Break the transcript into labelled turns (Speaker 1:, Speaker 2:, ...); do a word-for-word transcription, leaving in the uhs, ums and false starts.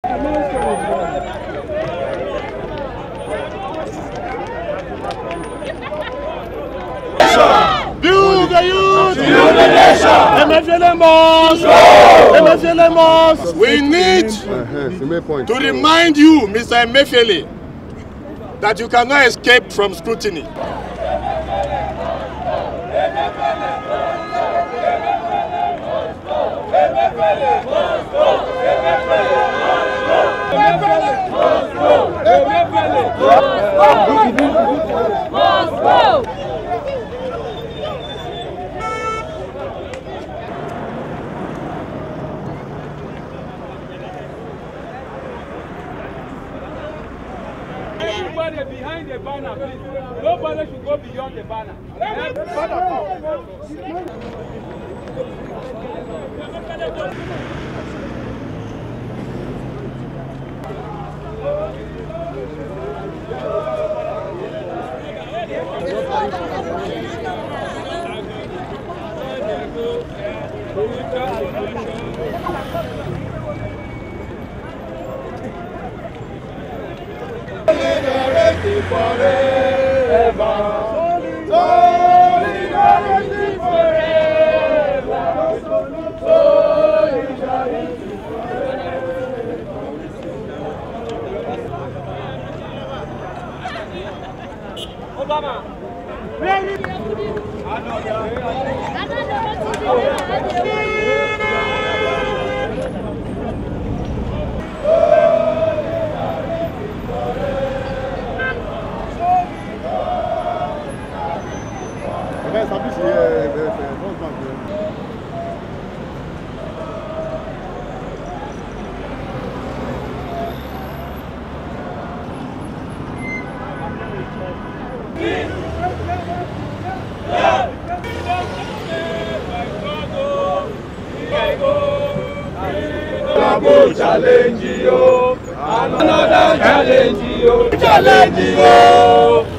Speaker 1: Build the youth! Build the nation! Emefiele must! Emefiele must! We need to remind you, Mister Emefiele, that you cannot escape from scrutiny.
Speaker 2: Everybody behind the banner, please. Nobody should go beyond the banner.
Speaker 1: Solidarity forever. Solidarity forever. Solidarity forever. Obama. Challenge you, another challenge you, challenge you.